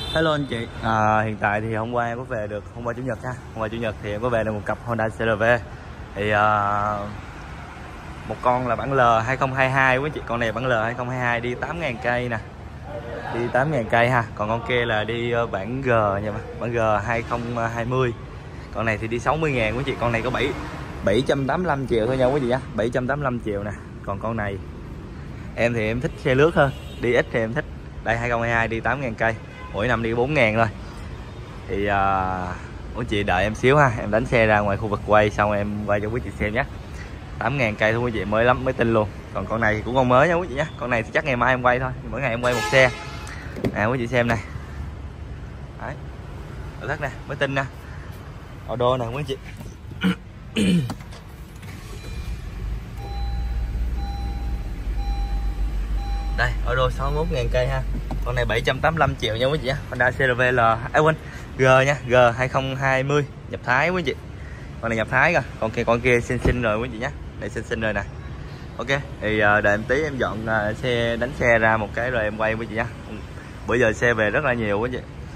Hello anh chị, hiện tại thì hôm qua em có về được, hôm qua chủ nhật ha, hôm qua chủ nhật thì em có về được một cặp Honda CR-V. Thì một con là bản L 2022 quý chị, con này bản L 2022 đi 8.000 cây nè, đi 8.000 cây ha. Còn con kia là đi bản G nha, bản G 2020. Con này thì đi 60.000 quý chị, con này có 785 triệu thôi nha quý chị nhá, 785 triệu nè. Còn con này em thì em thích xe lướt hơn, đi ít thì em thích. Đây 2022 đi 8.000 cây, mỗi năm đi 4.000 thôi. Thì quý chị đợi em xíu ha, em đánh xe ra ngoài khu vực quay xong em quay cho quý chị xem nhé. 8.000 cây thôi quý chị, mới lắm, mới tin luôn. Còn con này thì cũng còn mới nha quý chị nhé. Con này thì chắc ngày mai em quay thôi, mỗi ngày em quay một xe nè quý chị xem này. Đấy, nội thất nè, mới tin nè, auto nè quý chị. Đây, auto 61.000 cây ha. Con này 785 triệu nha quý chị nhé. Honda CR-V L, quên, G nha, G 2020 nhập Thái quý chị. Con này nhập Thái rồi, con kia xinh rồi quý chị nhé. Đây xinh rồi nè. Ok, thì đợi em tí em dọn xe, đánh xe ra một cái rồi em quay quý chị nhé. Bữa giờ xe về rất là nhiều quý chị.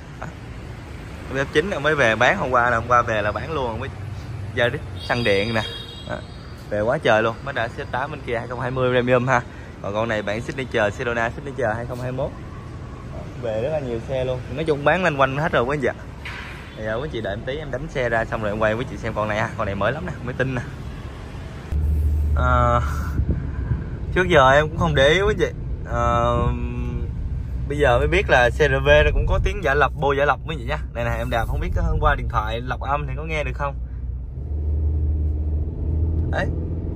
F9 mới về bán hôm qua về là bán luôn quý chị. Giờ đi xăng điện nè. Về quá trời luôn. Mazda CX-8 bên kia 2020 Premium ha. Còn con này bản Signature, Sedona Signature 2021. Về rất là nhiều xe luôn. Nói chung bán lanh quanh hết rồi quý anh chị ạ. Thì quý chị đợi em tí em đánh xe ra xong rồi em quay quý chị xem con này ha. Con này mới lắm nè, mới tin nè. Trước giờ em cũng không để ý quý chị. Bây giờ mới biết là CR-V nó cũng có tiếng giả lập, bô giả lập quý chị nhá. Này nè em đạp không biết hôm qua điện thoại lọc âm thì có nghe được không. Đấy.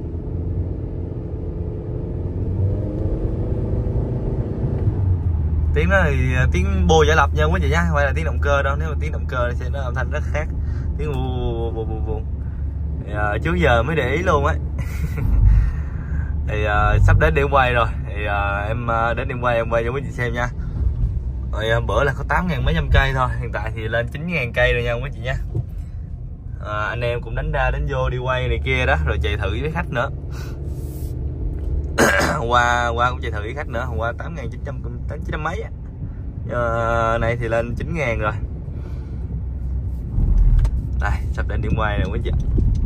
Tiếng đó thì tiếng bô giả lập nha quý chị nhá, không phải là tiếng động cơ đâu. Nếu mà tiếng động cơ thì sẽ nó âm thanh rất khác, tiếng vù. Trước giờ mới để ý luôn ấy. Thì sắp đến điểm quay rồi thì em đến điểm quay em quay cho quý chị xem nha. Rồi bữa là có 8.000 mấy trăm cây thôi, hiện tại thì lên 9.000 cây rồi nha quý chị nha. Anh em cũng đánh ra đánh vô đi quay này kia đó, rồi chạy thử với khách nữa. qua cũng chạy thử với khách nữa, hôm qua 8.900 mấy á. Này thì lên 9.000 rồi. Đây sắp đến điểm quay này quý chị.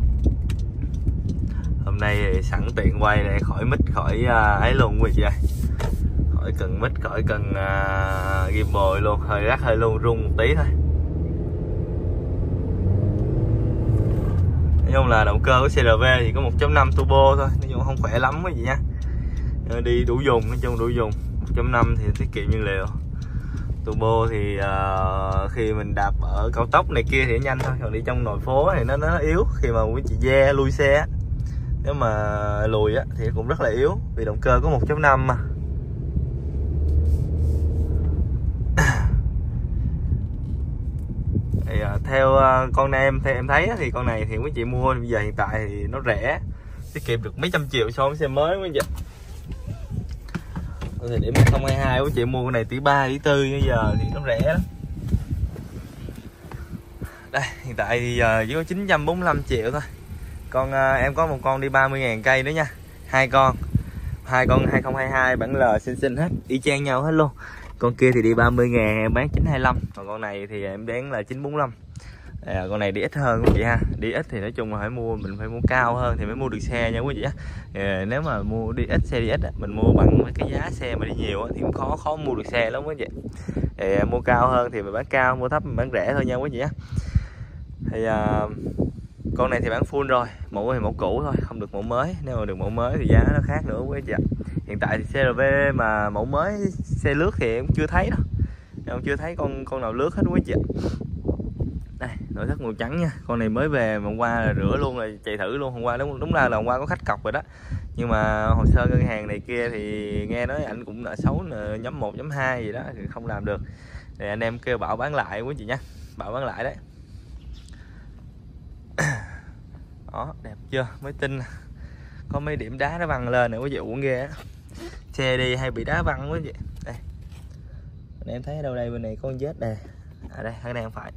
Hôm nay sẵn tiện quay này, khỏi mic khỏi ấy luôn quý chị ơi, khỏi cần mic khỏi cần gimbal luôn, hơi rắc hơi luôn, rung một tí thôi. Nói chung là động cơ của CR-V thì có 1.5 turbo thôi, nói chung không khỏe lắm quý chị nha. Đi đủ dùng, nói chung đủ dùng. 1.5 thì tiết kiệm nhiên liệu. Turbo thì khi mình đạp ở cao tốc này kia thì nhanh thôi, còn đi trong nội phố thì nó yếu khi mà quý chị lui xe. Nếu mà lùi á thì cũng rất là yếu vì động cơ có 1.5 mà. Thì theo em thấy thì con này thì quý chị mua bây giờ hiện tại thì nó rẻ, tiết kiệm được mấy trăm triệu so với xe mới quý chị. Thời điểm 2022 quý chị mua con này tỷ 3 tỷ 4 bây giờ thì nó rẻ lắm. Đây hiện tại thì giờ chỉ có 945 triệu thôi. Con em có một con đi 30.000 cây nữa nha. Hai con 2022 bản L xinh hết, y chang nhau hết luôn. Con kia thì đi 30.000 em bán 925, còn con này thì em bán là 945. Con này đi ít hơn quý chị ha, đi ít thì nói chung là mình phải mua cao hơn thì mới mua được xe nha quý chị á. Nếu mà mua đi ít, xe đi ít mình mua bằng cái giá xe mà đi nhiều thì cũng khó mua được xe lắm quý chị. Thì mua cao hơn thì mình bán cao, mua thấp mình bán rẻ thôi nha quý chị á. Thì con này thì bán full rồi, mẫu thì mẫu cũ thôi, không được mẫu mới. Nếu mà được mẫu mới thì giá nó khác nữa quý chị ạ. Hiện tại thì CR-V mà mẫu mới xe lướt thì em chưa thấy đâu, em chưa thấy con nào lướt hết quý chị ạ. Đây nội thất màu trắng nha, con này mới về mà hôm qua là rửa luôn rồi, chạy thử luôn. Hôm qua đúng là hôm qua có khách cọc rồi đó, nhưng mà hồ sơ ngân hàng này kia thì nghe nói anh cũng nợ xấu nhóm 1 nhóm 2 gì đó thì không làm được, thì anh em kêu bảo bán lại quý chị nha, bảo bán lại đấy. Đó đẹp chưa, mới tin. Có mấy điểm đá nó văng lên này quý vị, uổng ghê á, xe đi hay bị đá văng quý vị. Đây anh em thấy ở đâu đây, bên này có con vết nè, đây ở đây không phải.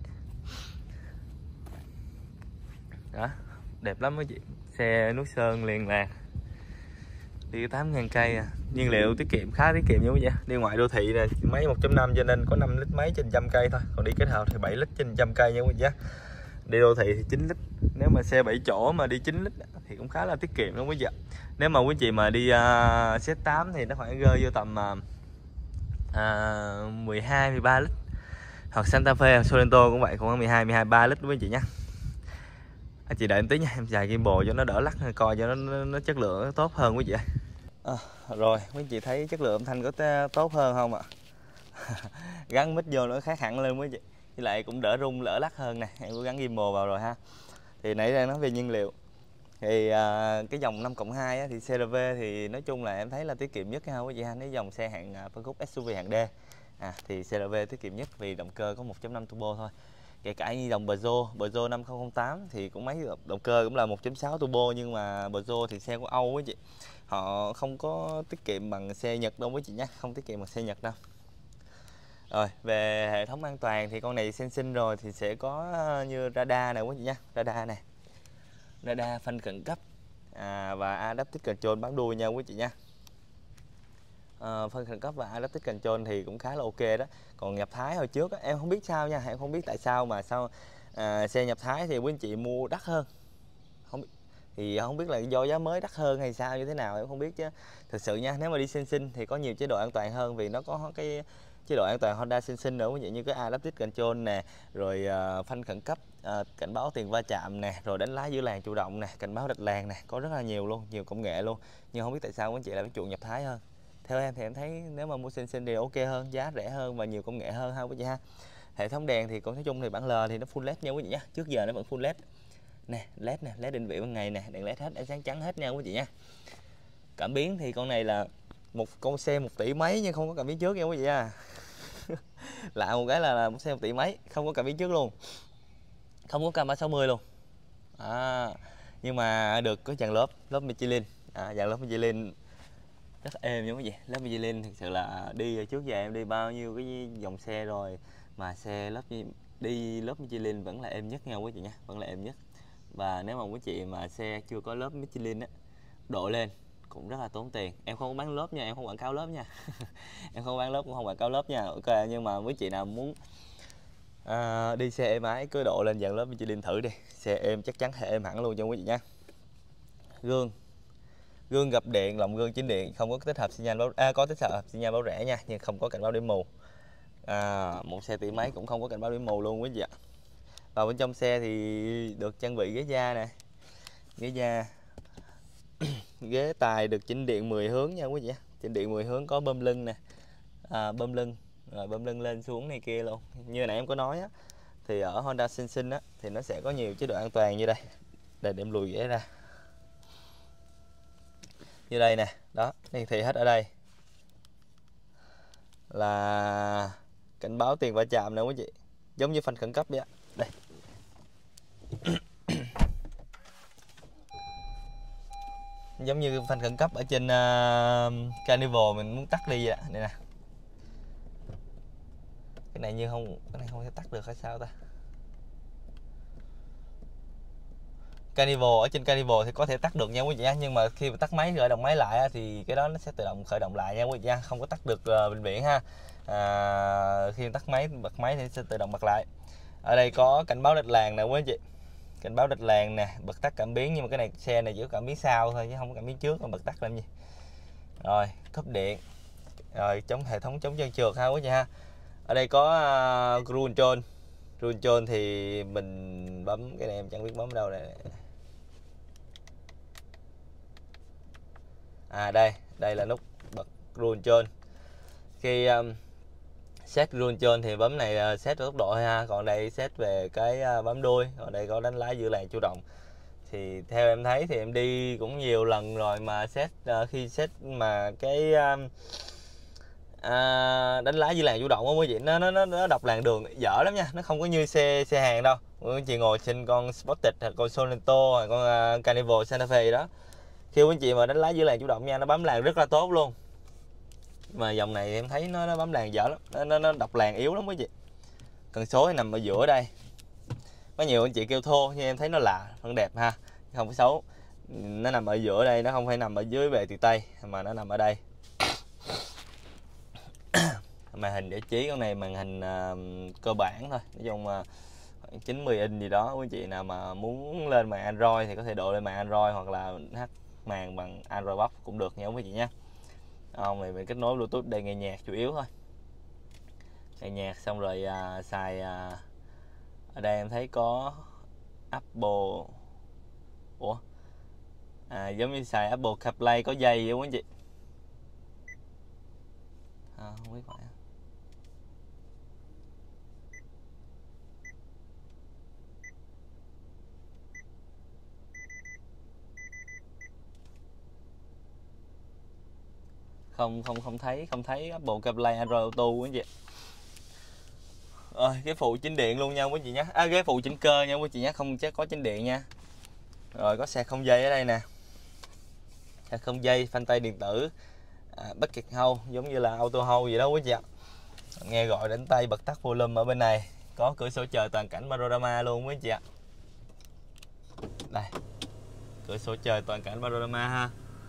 Đó đẹp lắm quý chị, xe nước sơn liền lạc. Đi 8.000 cây à. Nhiên liệu tiết kiệm, khá tiết kiệm như vậy. Đi ngoại đô thị nè, máy 1.5 cho nên có 5 lít mấy trên 100 cây thôi. Còn đi kết hợp thì 7 lít trên 100 cây nha quý vị. Đi đô thị thì 9 lít. Nếu mà xe 7 chỗ mà đi 9 lít thì cũng khá là tiết kiệm đúng quý vị. Nếu mà quý chị mà đi Z8 thì nó khoảng rơi vô tầm 12 13 lít. Hoặc Santa Fe hoặc Sorento cũng vậy, cũng có 12 13 lít quý chị nhé. Chị đợi em tí nha, em xài gimbal cho nó đỡ lắc, coi cho nó chất lượng nó tốt hơn quý vị. Rồi quý chị thấy chất lượng âm thanh có tốt hơn không ạ? Gắn mic vô nó khác hẳn lên quý chị, với lại cũng đỡ rung đỡ lắc hơn nè. Em có gắn gimbal vào rồi ha. Thì nãy đang nói về nhiên liệu thì cái dòng 5+2 á, thì CRV thì nói chung là em thấy là tiết kiệm nhất ha quý vị ha. Nếu dòng xe hạng phân khúc SUV hạng D thì CRV tiết kiệm nhất vì động cơ có 1.5 turbo thôi. Kể cả như dòng Peugeot 5008 thì cũng mấy động cơ cũng là 1.6 turbo, nhưng mà Peugeot thì xe của Âu quý chị, họ không có tiết kiệm bằng xe Nhật đâu quý chị nhé, không tiết kiệm bằng xe Nhật đâu. Rồi về hệ thống an toàn thì con này Sensing rồi thì sẽ có như radar này quý chị nhé, radar phanh khẩn cấp và Adaptive Control bám đuôi nha quý chị nha. Phanh khẩn cấp và Adaptive Control thì cũng khá là ok đó. Còn nhập Thái hồi trước em không biết sao nha, em không biết tại sao mà xe nhập Thái thì quý anh chị mua đắt hơn, thì không biết là do giá mới đắt hơn hay sao như thế nào em không biết, chứ thực sự nha, nếu mà đi Sensing thì có nhiều chế độ an toàn hơn, vì nó có cái chế độ an toàn Honda Sensing nữa quý vị, như cái Adaptive Control nè, rồi phanh khẩn cấp, cảnh báo tiền va chạm nè, rồi đánh lái giữa làn chủ động nè, cảnh báo đạch làn nè, có rất là nhiều luôn, nhiều công nghệ luôn. Nhưng không biết tại sao quý anh chị lại phải chuộng nhập Thái hơn. Theo em thì em thấy nếu mà mua Sensing thì ok hơn, giá rẻ hơn và nhiều công nghệ hơn ha quý vị ha. Hệ thống đèn thì cũng nói chung thì bản L thì nó full LED nha quý vị nhé, trước giờ nó vẫn full LED nè, LED định vị ban ngày nè, đèn LED hết, ánh sáng trắng hết nha quý vị nha. Cảm biến thì con này là một con xe 1 tỷ mấy nhưng không có cảm biến trước nha quý vị nha. Lạ một cái là một xe 1 tỷ mấy không có cảm biến trước luôn, không có cam 360 luôn nhưng mà được có dàn lớp Michelin, dàn lớp Michelin rất êm nha quý vị. Lớp Michelin thực sự là đi trước giờ em đi bao nhiêu cái dòng xe rồi mà xe lớp Michelin vẫn là êm nhất nha quý chị nha, vẫn là êm nhất. Và nếu mà quý chị mà xe chưa có lớp Michelin á, độ lên cũng rất là tốn tiền. Em không bán lớp nha, em không quảng cáo lớp nha. Em không bán lớp cũng không quảng cáo lớp nha, ok. Nhưng mà quý chị nào muốn đi xe êm ái cứ độ lên dàn lớp Michelin thử đi, xe êm chắc chắn sẽ êm hẳn luôn cho quý vị nha. Gương gập điện, lồng gương chỉnh điện, không có tích hợp xi nhan báo có tích hợp xi nhan báo rẽ nha, nhưng không có cảnh báo điểm mù. Một xe tỷ mấy cũng không có cảnh báo điểm mù luôn quý vị ạ. Và bên trong xe thì được trang bị ghế da nè, ghế da ghế tài được chỉnh điện 10 hướng nha quý vị, chỉnh điện 10 hướng, có bơm lưng nè, bơm lưng rồi bơm lưng lên xuống này kia luôn. Như nãy em có nói á, thì ở Honda Sensing á thì nó sẽ có nhiều chế độ an toàn như đây. Để em lùi ghế ra, như đây nè, đó hiển thị hết ở đây là cảnh báo tiền va chạm nè quý vị, giống như phanh khẩn cấp vậy. Đây giống như phanh khẩn cấp ở trên Carnival mình muốn tắt đi vậy. Đây nè, cái này như không, cái này không thể tắt được hay sao ta. Carnival, ở trên Carnival thì có thể tắt được nha quý vị nha, nhưng mà khi mà tắt máy khởi động máy lại thì cái đó nó sẽ tự động khởi động lại nha quý vị nha, không có tắt được vĩnh viễn ha. Khi tắt máy bật máy thì sẽ tự động bật lại. Ở đây có cảnh báo đạch làn nè quý chị, cảnh báo đạch làn nè, bật tắt cảm biến, nhưng mà cái này xe này chỉ có cảm biến sau thôi chứ không có cảm biến trước, mà bật tắt làm gì. Rồi cốp điện, rồi hệ thống chống trơn trượt ha quý chị ha. Ở đây có cruise control thì mình bấm cái này em chẳng biết bấm đâu này. Đây là nút bật cruise control. Khi set cruise control thì bấm này set tốc độ ha, còn đây set về cái bấm đuôi, còn đây có đánh lái giữa làn chủ động. Thì theo em thấy thì em đi cũng nhiều lần rồi mà khi set mà cái đánh lái giữa làn chủ động á quý vị, nó đọc làn đường dở lắm nha, nó không có như xe hàng đâu. Quý chị ngồi trên con Sportage hoặc con Sorento hoặc con Carnival Santa Fe đó, khi quý chị mà đánh lái giữa làn chủ động nha, nó bấm làn rất là tốt luôn. Mà dòng này em thấy nó bấm làn dở lắm, nó đọc làn yếu lắm quý vị. Cần số nằm ở giữa đây, có nhiều anh chị kêu thô nhưng em thấy nó lạ, vẫn đẹp ha, không có xấu. Nó nằm ở giữa đây, nó không phải nằm ở dưới bề tiệc tây mà nó nằm ở đây. Màn hình giải trí con này màn hình cơ bản thôi, nói chung khoảng 90 inch gì đó. Quý chị nào mà muốn lên màn Android thì có thể độ lên màn Android, hoặc là hát màn bằng Android Box cũng được nha quý chị nhé. Ông này mình kết nối Bluetooth để nghe nhạc chủ yếu thôi, nghe nhạc xong rồi xài ở đây em thấy có Apple. Ủa giống như xài Apple CarPlay có dây vậy quý anh chị. Không biết phải không thấy Apple CarPlay Android Auto quý anh chị. Rồi cái phụ chỉnh điện luôn nha quý chị nhé, cái phụ chỉnh cơ nha quý chị nhé, không chắc có chỉnh điện nha. Rồi có sạc không dây ở đây nè, sạc không dây, phanh tay điện tử, bucket hold giống như là auto hold vậy đó quý chị ạ. Nghe gọi đến tay, bật tắt volume ở bên này, có cửa sổ trời toàn cảnh panorama luôn quý chị ạ. Đây, cửa sổ trời toàn cảnh panorama ha.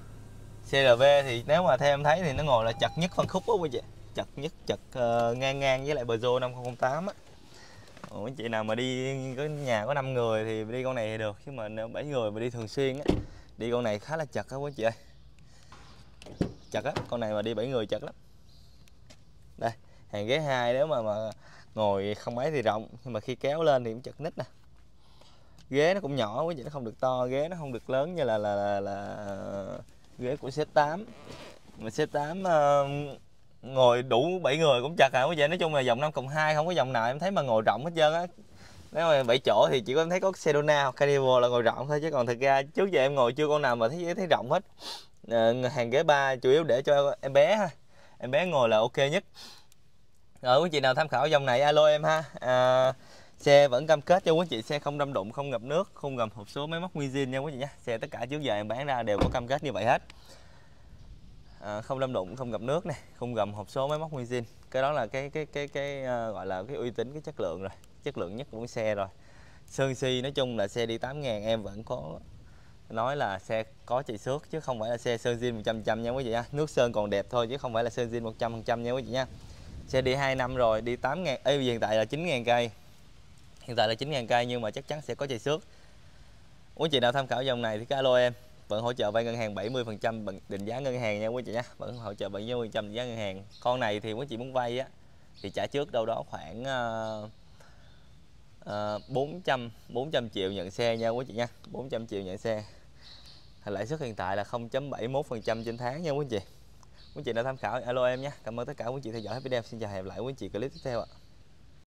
CRV thì nếu mà theo em thấy thì nó ngồi là chật nhất phân khúc đó quý chị, chật nhất, chật ngang ngang với lại Peugeot 5008 á. Quý chị nào mà đi có nhà có 5 người thì đi con này thì được, chứ mà nếu 7 người mà đi thường xuyên á, đi con này khá là chật á quý chị ơi, chật á, con này mà đi 7 người chật lắm. Đây, hàng ghế 2 nếu mà ngồi không mấy thì rộng, nhưng mà khi kéo lên thì cũng chật ních nè. Ghế nó cũng nhỏ quý chị, nó không được to, ghế nó không được lớn như là ghế của Z8. Mà Z8 ngồi đủ 7 người cũng chật quý chị. Nói chung là dòng 5+2 không có dòng nào em thấy mà ngồi rộng hết trơn á. Nếu mà 7 chỗ thì chỉ có em thấy có Sedona hoặc Carnival là ngồi rộng thôi, chứ còn thực ra trước giờ em ngồi chưa con nào mà thấy rộng hết. Hàng ghế 3 chủ yếu để cho em bé ha, em bé ngồi là ok nhất. Rồi quý chị nào tham khảo dòng này alo em ha. Xe vẫn cam kết cho quý chị, xe không đâm đụng, không ngập nước, không gầm hộp số, máy móc nguyên zin nha quý chị nhé. Xe tất cả trước giờ em bán ra đều có cam kết như vậy hết. Không đâm đụng, không ngập nước này, không gầm hộp số, máy móc nguyên zin. Cái đó là cái gọi là cái uy tín, cái chất lượng rồi, chất lượng nhất của cái xe rồi. Sơn si nói chung là xe đi 8.000 em vẫn có nói là xe có chạy xước, chứ không phải là xe sơn zin 100% nha quý chị nha. Nước sơn còn đẹp thôi chứ không phải là sơn zin 100% nha quý chị nha. Xe đi 2 năm rồi, đi 8.000, hiện tại là 9.000 cây. Hiện tại là 9.000 cây nhưng mà chắc chắn sẽ có chạy xước. Quý chị nào tham khảo dòng này thì cái alo em. Vẫn hỗ trợ vay ngân hàng 70% định giá ngân hàng nha quý chị nhé. Vẫn hỗ trợ 70% định giá ngân hàng. Con này thì quý chị muốn vay á thì trả trước đâu đó khoảng 400 triệu nhận xe nha quý chị nha. 400 triệu nhận xe. Lãi suất hiện tại là 0.71% trên tháng nha quý chị. Quý chị nào tham khảo alo em nhé. Cảm ơn tất cả quý chị theo dõi video. Xin chào, hẹn gặp lại quý chị clip tiếp theo ạ.